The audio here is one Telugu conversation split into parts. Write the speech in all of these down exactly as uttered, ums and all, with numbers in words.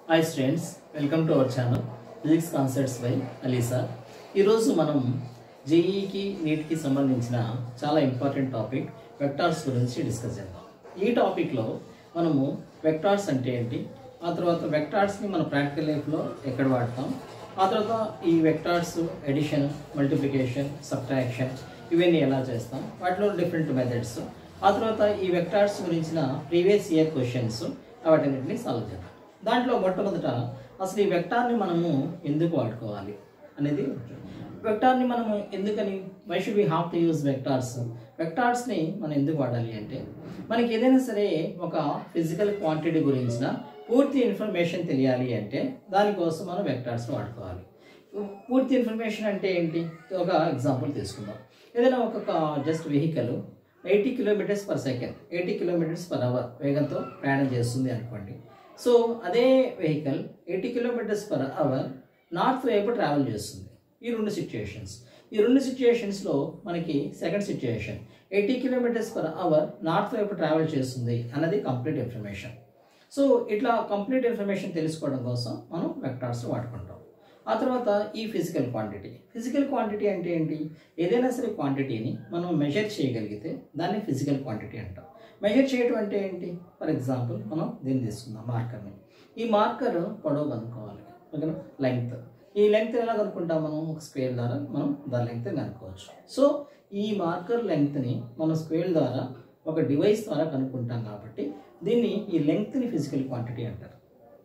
Hi students, welcome to our channel Physics Concepts by Alisa. ఈరోజు మనం జేఈకి నీట్కి సంబంధించిన చాలా ఇంపార్టెంట్ టాపిక్ వెక్టార్స్ గురించి డిస్కస్ చేద్దాం. ఈ టాపిక్లో మనము వెక్టార్స్ అంటే ఏంటి, ఆ తర్వాత వెక్టార్స్ని మన ప్రాక్టికల్ లైఫ్లో ఎక్కడ వాడతాం, ఆ తర్వాత ఈ వెక్టార్స్ ఎడిషన్, మల్టిప్లికేషన్, సబ్ట్రాక్షన్ ఇవన్నీ ఎలా చేస్తాం, వాటిలో డిఫరెంట్ మెథడ్స్, ఆ తర్వాత ఈ వెక్టార్స్ గురించిన ప్రీవియస్ ఇయర్ క్వశ్చన్స్ వాటన్నిటిని సాల్వ్ చేద్దాం. దాంట్లో మొట్టమొదట అసలు ఈ వెక్టార్ని మనము ఎందుకు వాడుకోవాలి అనేది, వెక్టార్ని మనము ఎందుకని why should we have to use vectors, వెక్టార్స్ని మనం ఎందుకు వాడాలి అంటే మనకి ఏదైనా సరే ఒక ఫిజికల్ క్వాంటిటీ గురించిన పూర్తి ఇన్ఫర్మేషన్ తెలియాలి అంటే దానికోసం మనం వెక్టార్స్ వాడుకోవాలి. పూర్తి ఇన్ఫర్మేషన్ అంటే ఏంటి, ఒక ఎగ్జాంపుల్ తీసుకుందాం. ఏదైనా ఒక just vehicle eighty kilometers per second eighty kilometers per hour వేగంతో ప్రయాణం చేస్తుంది అనుకోండి. సో అదే vehicle eighty kilometers per hour north వైపు ట్రావెల్ చేస్తుంది. ఈ రెండు సిచ్యుయేషన్స్ ఈ రెండు సిచ్యుయేషన్స్లో మనకి second situation eighty kilometers per hour north వైపు ట్రావెల్ చేస్తుంది అన్నది కంప్లీట్ ఇన్ఫర్మేషన్. సో ఇట్లా కంప్లీట్ ఇన్ఫర్మేషన్ తెలుసుకోవడం కోసం మనం వెక్టార్స్ వాడుకుంటాం. ఆ తర్వాత ఈ ఫిజికల్ క్వాంటిటీ ఫిజికల్ క్వాంటిటీ అంటే ఏంటి, ఏదైనా సరే క్వాంటిటీని మనం మెజర్ చేయగలిగితే దాన్ని ఫిజికల్ క్వాంటిటీ అంటాం. మెజర్ చేయడం అంటే ఏంటి, ఫర్ ఎగ్జాంపుల్ మనం దీన్ని తీసుకుందాం, మార్కర్ని. ఈ మార్కర్ పొడవు కనుక్కోవాలి, ఓకేనా, లెంగ్త్. ఈ లెంగ్త్ ఎలా కనుక్కుంటాం మనం, ఒక స్క్వేర్ ద్వారా మనం దాని లెంగ్త్ కనుక్కోవచ్చు. సో ఈ మార్కర్ లెంగ్త్ని మనం స్క్వేర్ ద్వారా ఒక డివైస్ ద్వారా కనుక్కుంటాం కాబట్టి దీన్ని ఈ లెంగ్త్ని ఫిజికల్ క్వాంటిటీ అంటారు.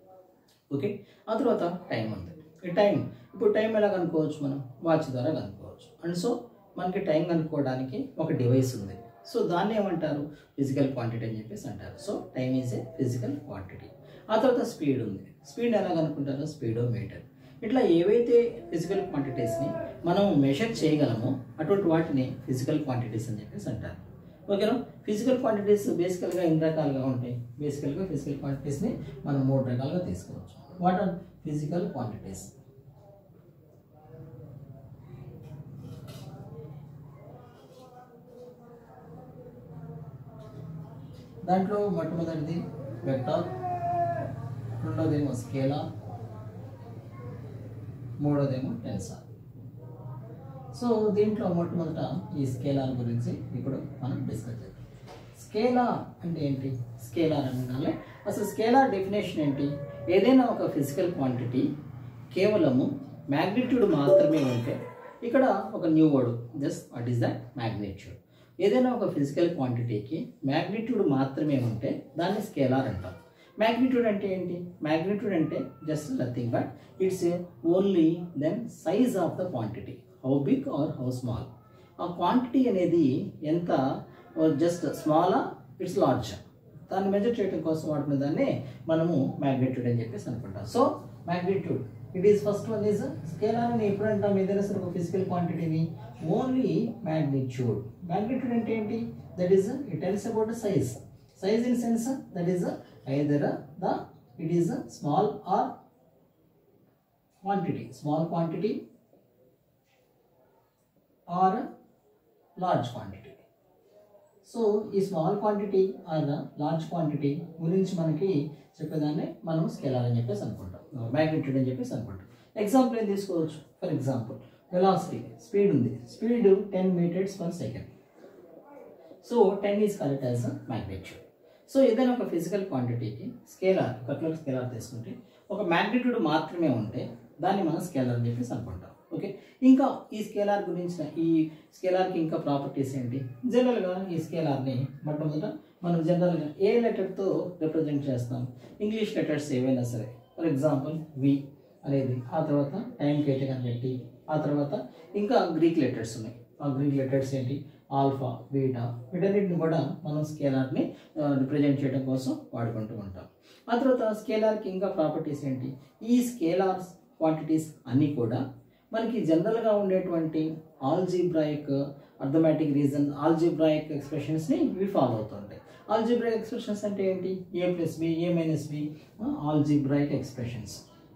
ఓకే, ఆ తర్వాత టైం ఉంది. ఈ టైం ఇప్పుడు టైం ఎలా కనుక్కోవచ్చు, మనం వాచ్ ద్వారా కనుక్కోవచ్చు. అండ్ సో మనకి టైం కనుక్కోవడానికి ఒక డివైస్ ఉంది, సో దాన్ని ఏమంటారు, ఫిజికల్ క్వాంటిటీ అని చెప్పేసి అంటారు. So time is a physical quantity. ఆ తర్వాత స్పీడ్ ఉంది. స్పీడ్ ఎలా కనుక్కుంటారు, స్పీడోమీటర్. ఇట్లా ఏవైతే ఫిజికల్ క్వాంటిటీస్ని మనం మెషర్ చేయగలమో అటువంటి వాటిని ఫిజికల్ క్వాంటిటీస్ అని చెప్పేసి అంటారు. ఓకేనా, ఫిజికల్ క్వాంటిటీస్ బేసికల్గా ఎన్ని రకాలుగా ఉంటాయి, బేసికల్గా ఫిజికల్ క్వాంటిటీస్ని మనం మూడు రకాలుగా తీసుకోవచ్చు. What are physical quantities? దాంట్లో మొట్టమొదటిది వెక్టార్, రెండోదేమో స్కేలార్, మూడోదేమో టెన్సార్. సో దీంట్లో మొట్టమొదట ఈ స్కేలార్ గురించి ఇప్పుడు మనం డిస్కస్ చేద్దాం. స్కేలార్ అంటే ఏంటి, స్కేలార్ అనగానే అసలు స్కేలార్ డెఫినేషన్ ఏంటి, ఏదైనా ఒక ఫిజికల్ క్వాంటిటీ కేవలము మ్యాగ్నిట్యూడ్ మాత్రమే ఉంటే, ఇక్కడ ఒక new word, just what is that, magnitude. ఏదైనా ఒక ఫిజికల్ క్వాంటిటీకి మ్యాగ్నిట్యూడ్ మాత్రమే ఉంటే దాన్ని స్కేలార్ అంటాం. మ్యాగ్నిట్యూడ్ అంటే ఏంటి, మ్యాగ్నిట్యూడ్ అంటే just nothing but it's only then size of the quantity, how big or how small. ఆ క్వాంటిటీ అనేది ఎంత, జస్ట్ స్మాలా ఇట్స్ లార్జ్, దాన్ని మెజర్ చేయడం కోసం వాడుకునే దాన్ని మనము మ్యాగ్నిట్యూడ్ అని చెప్పేసి అనుకుంటాం. So magnitude it is first one is scalar అని ఎప్పుడు అంటాం, ఏదైనా సరే ఒక ఫిజికల్ క్వాంటిటీని ఓన్లీ మ్యాగ్నిట్యూడ్. మ్యాగ్నిట్యూడ్ అంటే ఏంటి, that is it tells about size. Size in sense that is either the it is small or quantity, small quantity or large quantity. So ఈ small quantity or large quantity గురించి మనకి చెప్పేదాన్ని మనం స్కేలార్ అని చెప్పేసి అనుకుంటాం, మ్యాగ్నిట్యూడ్ అని చెప్పేసి అనుకుంటాం. ఎగ్జాంపుల్ ఏం తీసుకోవచ్చు, ఫర్ ఎగ్జాంపుల్ వెలాసిటీ, స్పీడ్ ఉంది, speed ten meters per second. So ten is correct as magnitude. So ఏదైనా ఒక ఫిజికల్ క్వాంటిటీకి స్కేలార్, పర్టికులర్ స్కేలార్ తీసుకుంటే ఒక మ్యాగ్నిట్యూడ్ మాత్రమే ఉంటే దాన్ని మనం స్కేలార్ అని చెప్పేసి అనుకుంటాం. ఓకే, ఇంకా ఈ స్కేలార్ గురించిన ఈ స్కేలార్కి ఇంకా ప్రాపర్టీస్ ఏంటి, జనరల్గా ఈ స్కేలార్ని మొట్టమొదట మనం జనరల్గా ఏ లెటర్తో రిప్రజెంట్ చేస్తాం, ఇంగ్లీష్ లెటర్స్ ఏవైనా సరే, ఫర్ ఎగ్జాంపుల్ వి అనేది, ఆ తర్వాత టైం కేటగ్ అని పెట్టి, ఆ తర్వాత ఇంకా గ్రీక్ లెటర్స్ ఉన్నాయి. ఆ గ్రీక్ లెటర్స్ ఏంటి, ఆల్ఫా, బీటా, వీటన్నిటిని కూడా మనం స్కేలార్ని రిప్రజెంట్ చేయడం కోసం వాడుకుంటూ ఉంటాం. ఆ తర్వాత స్కేలార్కి ఇంకా ప్రాపర్టీస్ ఏంటి, ఈ స్కేలార్ క్వాంటిటీస్ అన్నీ కూడా మనకి జనరల్గా ఉండేటువంటి ఆల్జీబ్రాయిక్, అర్థమెటిక్ రీజన్, ఆల్జీబ్రాయిక్ ఎక్స్ప్రెషన్స్ని ఇవి ఫాలో అవుతుంటాయి. ఆల్జీబ్రాయిక్ ఎక్స్ప్రెషన్స్ అంటే ఏంటి, A plus B, A minus B, algebraic expressions.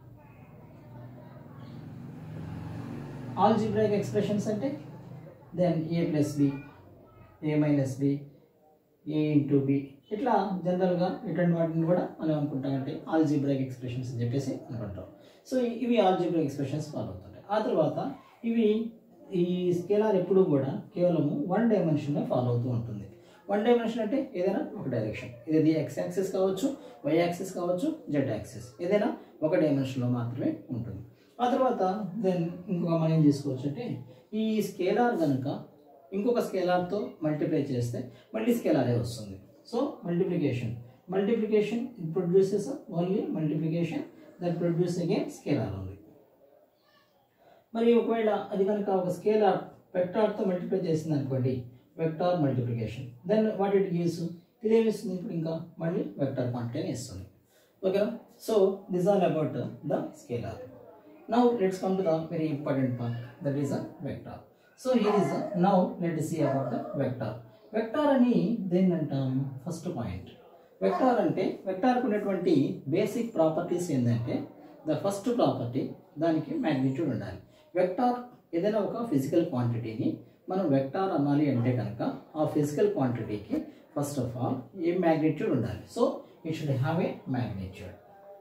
Algebraic expressions అంటే then A plus B, A minus B, A into B, ఇట్లా జనరల్గా ఇటువంటి వాటిని కూడా మనం అనుకుంటామంటే ఆల్జీబ్రాయిక్ ఎక్స్ప్రెషన్స్ అని చెప్పేసి అనుకుంటాం. సో ఇవి ఆల్జీబ్రాయిక్ ఎక్స్ప్రెషన్స్ ఫాలో అవుతుంటాయి. ఆ తర్వాత ఇవి ఈ స్కేలార్ ఎప్పుడూ కూడా కేవలము వన్ డైమెన్షన్లో ఫాలో అవుతూ ఉంటుంది. వన్ డైమెన్షన్ అంటే ఏదైనా ఒక డైరెక్షన్, ఇది ఎక్స్ యాక్సిస్ కావచ్చు, వై యాక్సిస్ కావచ్చు, జెడ్ యాక్సిస్, ఏదైనా ఒక డైమెన్షన్లో మాత్రమే ఉంటుంది. ఆ తర్వాత దెన్ ఇంకొక మనం ఏం చేసుకోవచ్చు అంటే ఈ స్కేలార్ కనుక ఇంకొక స్కేలార్తో మల్టిప్లై చేస్తే మళ్ళీ స్కేలారే వస్తుంది. So multiplication multiplication it produces only multiplication that produce again scalar ఉంది. మరి ఒకవేళ అది కనుక ఒక స్కేలార్ వెక్టార్తో మల్టిప్లై చేసింది అనుకోండి, vector multiplication, then what it gives, ఇదేమిస్తుంది ఇప్పుడు ఇంకా మళ్ళీ వెక్టార్ క్వాంటిటీ ఇస్తుంది. ఓకేనా? So this all about the scalar. Now let's come to the very important part, that is a vector. So here is a, now let us see about the vector. Vector ani then antam first point. Vector ante vector ku ఉన్నటువంటి basic properties ఏందంటే the first property దానికి magnitude ఉండాలి. Vector ఏదైనా ఒక physical quantity ని మనం vector అనాలి అంటే కనుక ఆ physical quantity కి first of all A magnitude ఉండాలి. So it should have a magnitude.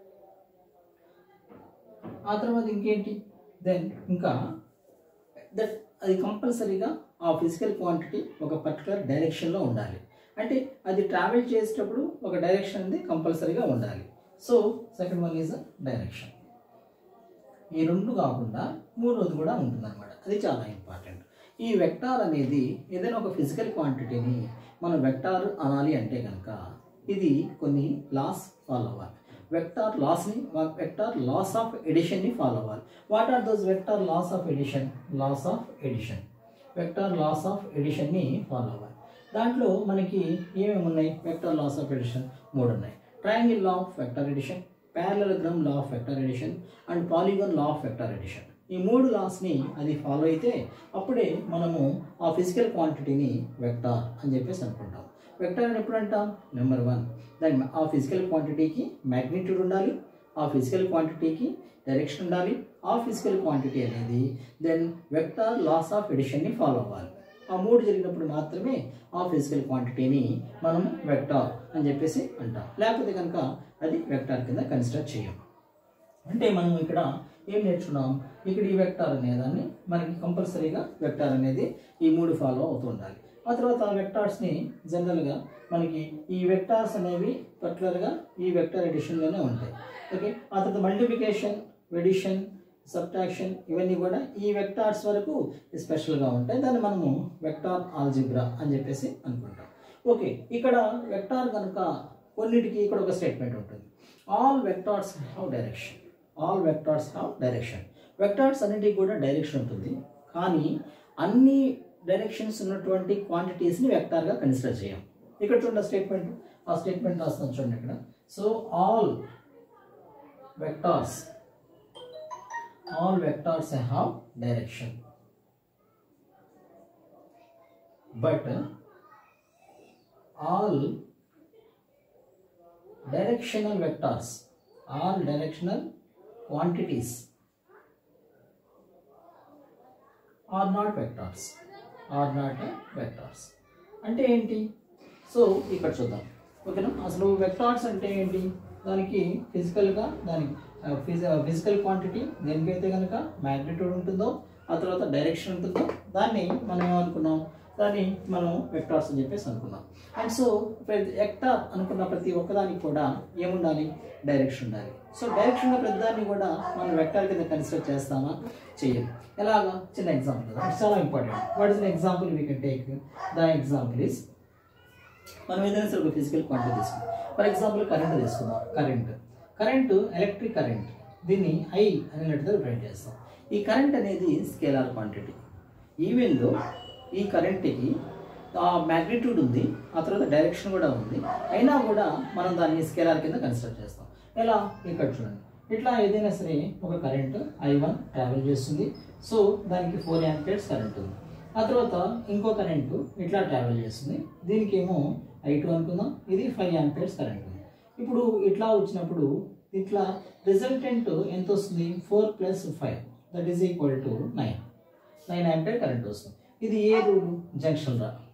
ఆ తర్వాత ఇంకేంటి, దెన్ ఇంకా దట్ అది కంపల్సరీగా ఆ ఫిజికల్ క్వాంటిటీ ఒక పర్టికులర్ డైరెక్షన్లో ఉండాలి. అంటే అది ట్రావెల్ చేసేటప్పుడు ఒక డైరెక్షన్ అనేది కంపల్సరీగా ఉండాలి. So second one is direction. ఈ రెండు కాకుండా మూడోది కూడా ఉంటుందన్నమాట, అది చాలా ఇంపార్టెంట్. ఈ వెక్టార్ అనేది ఏదైనా ఒక ఫిజికల్ క్వాంటిటీని మనం వెక్టార్ అనాలి అంటే కనుక ఇది కొన్ని లాస్ ఫాలో అవ్వాలి. వెక్టార్ లాస్ని వెక్టార్ లాస్ ఆఫ్ ఎడిషన్ని ఫాలో అవ్వాలి. What are those vector laws of addition? Laws of addition, vector laws of ఎడిషన్ని ఫాలో అవ్వాలి. దాంట్లో మనకి ఏమేమి ఉన్నాయి? వెక్టార్ లాస్ ఆఫ్ ఎడిషన్ మూడు ఉన్నాయి. Triangle law of vector addition, parallelogram law of vector addition and polygon law of vector addition. ఈ మూడు లాస్ని అది ఫాలో అయితే అప్పుడే మనము ఆ ఫిజికల్ క్వాంటిటీని వెక్టార్ అని చెప్పేసి అనుకుంటాం. వెక్టార్ అని ఎప్పుడు అంటాం? నెంబర్ వన్, దాని ఆ ఫిజికల్ క్వాంటిటీకి మ్యాగ్నిట్యూడ్ ఉండాలి, ఆ ఫిజికల్ క్వాంటిటీకి డైరెక్షన్ ఉండాలి, ఆ ఫిజికల్ క్వాంటిటీ అనేది దెన్ వెక్టార్ లాస్ ఆఫ్ ఎడిషన్ని ఫాలో అవ్వాలి. ఆ మూడు జరిగినప్పుడు మాత్రమే ఆ ఫిజికల్ క్వాంటిటీని మనం వెక్టార్ అని చెప్పేసి అంటాం. లేకపోతే కనుక అది వెక్టార్ కింద కన్సిడర్ చేయం. అంటే మనం ఇక్కడ ఏం నేర్చుకున్నాం? ఇక్కడ ఈ వెక్టార్ అనేదాన్ని మనకి కంపల్సరీగా వెక్టార్ అనేది ఈ మూడు ఫాలో అవుతూ ఉండాలి. ఆ తర్వాత వెక్టార్స్ని జనరల్గా మనకి ఈ వెక్టార్స్ అనేవి పర్టికులర్గా ఈ వెక్టార్ ఎడిషన్లోనే ఉంటాయి. ఓకే, ఆ తర్వాత మల్టిప్లికేషన్, ఎడిషన్, సబ్ట్రాక్షన్ ఇవన్నీ కూడా ఈ వెక్టార్స్ వరకు స్పెషల్గా ఉంటాయి. దాన్ని మనము వెక్టార్ ఆల్జిబ్రా అని చెప్పేసి అనుకుంటాం. ఓకే, ఇక్కడ వెక్టార్ కనుక కొన్నిటికి ఇక్కడ ఒక స్టేట్మెంట్ ఉంటుంది, all vectors have direction. All vectors have direction. Vectors అన్నిటికి కూడా డైరెక్షన్ ఉంటుంది, కానీ అన్ని డైరెక్షన్స్ ఉన్నటువంటి క్వాంటిటీస్ని వెక్టార్గా కన్సిడర్ చేయం. ఇక్కడ చూడండి స్టేట్మెంట్, ఆ స్టేట్మెంట్ రాస్తాను చూడండి ఇక్కడ. So all vectors all vectors have direction, but all directional vectors all directional quantities are not vectors are not vectors. అంటే ఏంటి? సో ఇక్కడ చూద్దాం. ఓకేనా, అసలు వెక్టార్స్ అంటే ఏంటి? దానికి ఫిజికల్గా దానికి ఫిజికల్ క్వాంటిటీ దేనికైతే కనుక మ్యాగ్నిట్యూడ్ ఉంటుందో ఆ తర్వాత డైరెక్షన్ ఉంటుందో దాన్ని మనం ఏమనుకున్నాం? దాన్ని మనం వెక్టార్స్ అని చెప్పేసి అనుకున్నాం. అండ్ సో వెక్టార్ అనుకున్న ప్రతి ఒక్కదానికి కూడా ఏముండాలి? డైరెక్షన్ ఉండాలి. సో డైరెక్షన్ ఉన్న ప్రతిదాన్ని కూడా మనం వెక్టార్ కింద కన్సిడర్ చేస్తామా? చెయ్యం. ఎలాగా? చిన్న ఎగ్జాంపుల్, చాలా important. What is an example we can take? The example is, మనం ఏదైనా సరే ఒక ఫిజికల్ క్వాంటిటీ తీసుకుందాం. ఫర్ ఎగ్జాంపుల్ కరెంట్ తీసుకుందాం. కరెంట్ కరెంటు ఎలక్ట్రిక్ కరెంట్, దీన్ని ఐ అనే లెటర్తో రిప్రజెంట్ చేస్తాం. ఈ కరెంట్ అనేది స్కేలార్ క్వాంటిటీ. ఈవెన్ దో ఈ కరెంట్కి ఆ మ్యాగ్నిట్యూడ్ ఉంది, ఆ తర్వాత డైరెక్షన్ కూడా ఉంది, అయినా కూడా మనం దాన్ని స్కేలార్ కింద కన్సిడర్ చేస్తాం. ఎలా? ఇక్కడ చూడండి. ఇట్లా ఏదైనా సరే ఒక కరెంట్ ఐ వన్ ట్రావెల్ చేస్తుంది. సో దానికి ఫోర్ యాంపియర్స్ కరెంట్ ఉంది. ఆ తర్వాత ఇంకో కరెంటు ఇట్లా ట్రావెల్ చేస్తుంది, దీనికి ఏమో ఐ టూ అనుకుందాం, ఇది ఫైవ్ యాంపియర్స్ కరెంట్ ఉంది. ఇప్పుడు ఇట్లా వచ్చినప్పుడు ఇట్లా రిజల్టెంట్ ఎంత వస్తుంది? Four plus five that is equal to nine nine ampere current వస్తుంది. ఇది ఏ rule? Junction law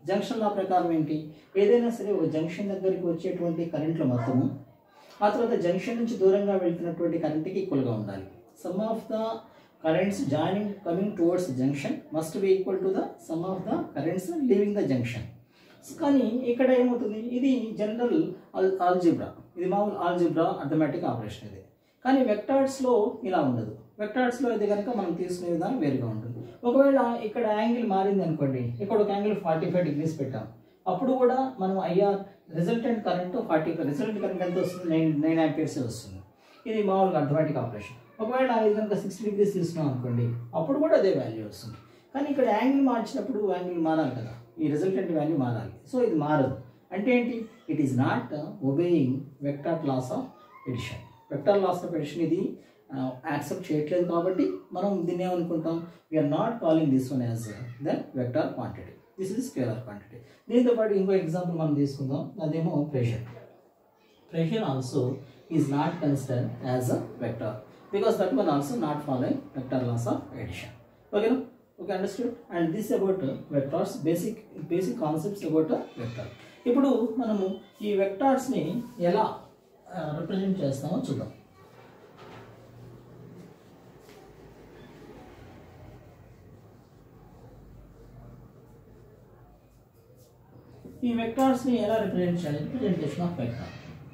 junction law ప్రకారం ఏంటి, ఏదైనా సరే ఒక జంక్షన్ దగ్గరికి వచ్చేటువంటి కరెంట్ల మొత్తము ఆ తర్వాత జంక్షన్ నుంచి దూరంగా వెళ్తున్నటువంటి కరెంట్కి ఈక్వల్గా ఉండాలి. Sum of the currents joining coming towards junction must be equal to the sum of the currents leaving the junction. కానీ ఇక్కడ ఏమవుతుంది, ఇది జనరల్ ఆల్జిబ్రా, ఇది మామూలు ఆల్జిబ్రా అర్థమెటిక్ ఆపరేషన్ ఇది. కానీ వెక్టార్స్లో ఇలా ఉండదు. వెక్టార్స్లో అయితే కనుక మనం తీసుకునే విధానం వేరుగా ఉంటుంది. ఒకవేళ ఇక్కడ యాంగిల్ మారింది అనుకోండి, ఇక్కడ ఒక యాంగిల్ ఫార్టీ ఫైవ్ డిగ్రీస్ పెట్టాం, అప్పుడు కూడా మనం IR resultant current forty five resultant current ఎంత వస్తుంది, నైన్ నైన్ యాంపియర్స్ వస్తుంది. ఇది మామూలుగా అర్థమెటిక్ ఆపరేషన్. ఒకవేళ ఇది కనుక సిక్స్టీ డిగ్రీస్ తీసుకున్నాం అనుకోండి, అప్పుడు కూడా అదే వాల్యూ వస్తుంది. కానీ ఇక్కడ యాంగిల్ మార్చినప్పుడు యాంగిల్ మారాలి కదా, ఈ రిజల్టెంట్ వాల్యూ మారాలి. సో ఇది మారదు. అంటే ఏంటి, it is not obeying vector laws of addition. Vector laws of addition ఇది యాక్సెప్ట్ చేయట్లేదు కాబట్టి మనం దీన్ని ఏమనుకుంటాం, we are not calling this one as the vector quantity, this is scalar quantity. దీంతో పాటు ఇంకో ఎగ్జాంపుల్ మనం తీసుకుందాం, అదేమో pressure. Pressure also is not considered as a vector because that one also not following vector laws of addition. ఓకేనా, okay, understood. And this about vectors, basic basic concepts about vector. ఇప్పుడు మనము ఈ వెక్టార్స్ని ఎలా రిప్రజెంట్ చేస్తామో చూద్దాం. ఈ వెక్టార్స్ని ఎలా రిప్రజెంట్ చేయాలి, రిప్రజెంటేషన్ ఆఫ్ వెక్టార్.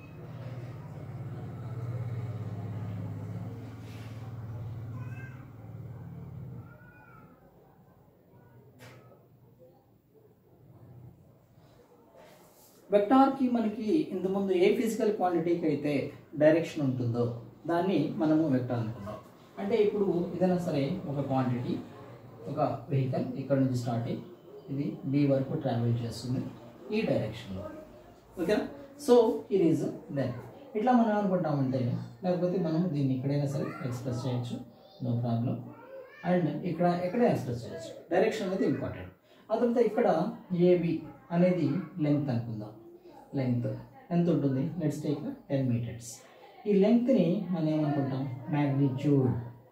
వెక్టార్కి మనకి ఇంతకుముందు ఏ ఫిజికల్ క్వాంటిటీకి అయితే డైరెక్షన్ ఉంటుందో దాన్ని మనము వెక్టార్ అనుకున్నాం. అంటే ఇప్పుడు ఏదైనా సరే ఒక క్వాంటిటీ, ఒక వెహికల్ ఇక్కడ నుంచి స్టార్ట్ అయ్యి ఇది బి వరకు ట్రావెల్ చేస్తుంది ఈ డైరెక్షన్లో. ఓకేనా, సో ఇట్ ఈజ్ దెన్ ఇట్లా మనం అనుకుంటామంటే, లేకపోతే మనం దీన్ని ఎక్కడైనా సరే ఎక్స్ప్రెస్ చేయొచ్చు, నో ప్రాబ్లం. అండ్ ఇక్కడ ఎక్కడైనా ఎక్స్ప్రెస్ చేయొచ్చు, డైరెక్షన్ అనేది ఇంపార్టెంట్. ఆ తర్వాత ఇక్కడ ఏబి అనేది లెంగ్త్ అనుకుందాం. లెంగ్త్ ఎంత ఉంటుంది, లెట్స్ టేక్ టెన్ మీటర్స్. ఈ లెంగ్త్ని మనం ఏమనుకుంటాం, magnitude.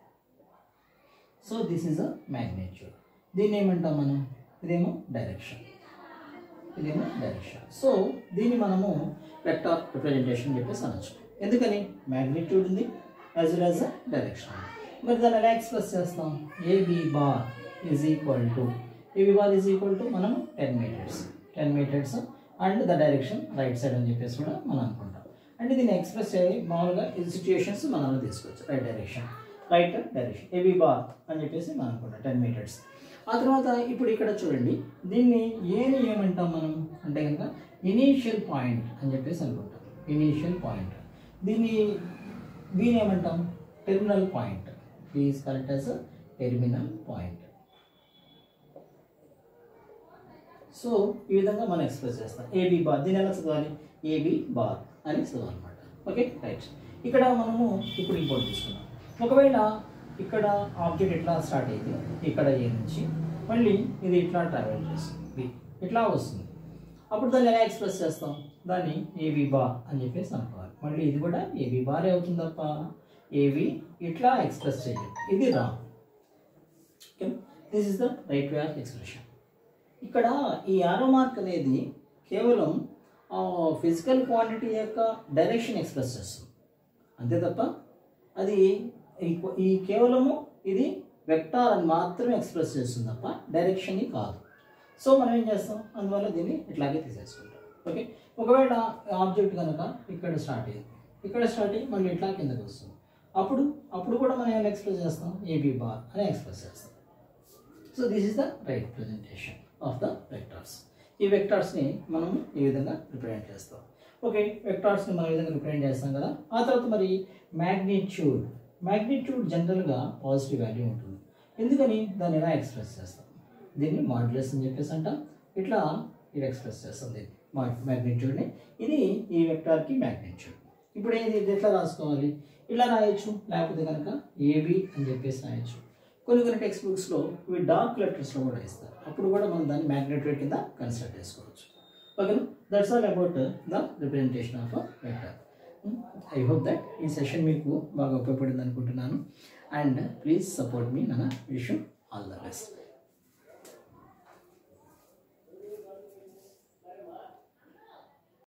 So this is a magnitude. దీన్ని ఏమంటాం మనం, ఇదేమో డైరెక్షన్, ఇదేమో డైరెక్షన్. సో దీన్ని మనము వెక్టార్ రిప్రజెంటేషన్ చెప్పేసి అనొచ్చు. ఎందుకని, మ్యాగ్నిట్యూడ్ ఉంది యాజ్ వెల్ యాజ్ డైరెక్షన్. మరి దాన్ని ఎలా ఎక్స్ప్రెస్ చేస్తాం, AB bar is equal to, AB bar is equal to మనం ten meters ten meters and the direction right side అని చెప్పేసి కూడా మనం అనుకుంటాం. అంటే దీన్ని ఎక్స్ప్రెస్ చేయాలి మామూలుగా ఈ సిచ్యుయేషన్స్ మనం తీసుకోవచ్చు. Right direction, right direction, AB bar అని చెప్పేసి మనం అనుకుంటాం టెన్ మీటర్స్. ఆ తర్వాత ఇప్పుడు ఇక్కడ చూడండి, దీన్ని ఏని ఏమంటాం మనం అంటే కనుక ఇనీషియల్ పాయింట్ అని చెప్పేసి అనుకుంటాం. ఇనీషియల్ పాయింట్, దీన్ని దీన్ని ఏమంటాం, terminal point. Is correct as terminal point. So ఈ విధంగా మనం ఎక్స్ప్రెస్ చేస్తాం ఏబి బార్. దీన్ని ఎలా చదవాలి, ఏబి బార్ అని చదవాలన్నమాట. Okay, right. ఇక్కడ మనము ఇప్పుడు ఇంకోటి తీసుకున్నాం. ఒకవేళ ఇక్కడ ఆబ్జెక్ట్ ఇట్లా స్టార్ట్ అయింది, ఇక్కడ ఏ నుంచి మళ్ళీ ఇది ఇట్లా ట్రావెల్ చేస్తుంది, బి ఇట్లా వస్తుంది. అప్పుడు దాన్ని ఎలా ఎక్స్ప్రెస్ చేస్తాం, దాన్ని ఏబి బార్ అని చెప్పేసి అనుకోవాలి. మళ్ళీ ఇది కూడా ఏబి బారే అవుతుంది తప్ప ఏబి ఇట్లా ఎక్స్ప్రెస్ చేయాలి, ఇది wrong. Okay, this is the right way of expression. ఇక్కడ ఈ యారో మార్క్ అనేది కేవలం ఫిజికల్ క్వాంటిటీ యొక్క డైరెక్షన్ ఎక్స్ప్రెస్ చేస్తుంది అంతే తప్ప అది ఈ కేవలము ఇది వెక్టార్ అని మాత్రమే ఎక్స్ప్రెస్ చేస్తుంది తప్ప డైరెక్షన్ని కాదు. సో మనం ఏం చేస్తాం, అందువల్ల దీన్ని ఇట్లాగే తీసేసుకుంటాం. ఓకే, ఒకవేళ ఆబ్జెక్ట్ కనుక ఇక్కడ స్టార్ట్ అయ్యింది, ఇక్కడ స్టార్ట్ అయ్యి మళ్ళీ ఇట్లా కిందకి వస్తుంది, అప్పుడు అప్పుడు కూడా మనం ఏమైనా ఎక్స్ప్రెస్ చేస్తాం, ఏబి బార్ అని ఎక్స్ప్రెస్ చేస్తాం. So this is the right presentation of the vectors. ఈ వెక్టార్స్ని మనం ఈ విధంగా రిప్రజెంట్ చేస్తాం. ఓకే, వెక్టార్స్ని మనం ఈ విధంగా రిప్రజెంట్ చేస్తాం కదా. ఆ తర్వాత మరి మ్యాగ్నిట్యూడ్, మ్యాగ్నిట్యూడ్ జనరల్గా పాజిటివ్ వాల్యూ ఉంటుంది. ఎందుకని, దాన్ని ఎలా ఎక్స్ప్రెస్ చేస్తాం, దీన్ని మాడ్యులస్ అని చెప్పేసి అంటాం. ఇట్లా ఇది ఎక్స్ప్రెస్ చేస్తాం దీన్ని మ్యాగ్నిట్యూడ్ని. ఇది ఈ వెక్టార్కి మ్యాగ్నిట్యూడ్. ఇప్పుడు ఏది ఇది ఎట్లా రాసుకోవాలి, ఇలా రాయొచ్చు, లేకపోతే కనుక ఏబి అని చెప్పేసి రాయొచ్చు. కొన్ని కొన్ని టెక్స్ట్ బుక్స్లో ఇవి డార్క్ లెటర్స్లో కూడా ఇస్తారు, అప్పుడు కూడా మనం దాన్ని మ్యాగ్నిట్యూడ్ కింద కన్సిడర్ చేసుకోవచ్చు. ఓకేనా, that's all about the representation of vector. I hope that ఈ సెషన్ మీకు బాగా ఉపయోగపడింది అనుకుంటున్నాను. And please support me. నన్ను wish you all the best.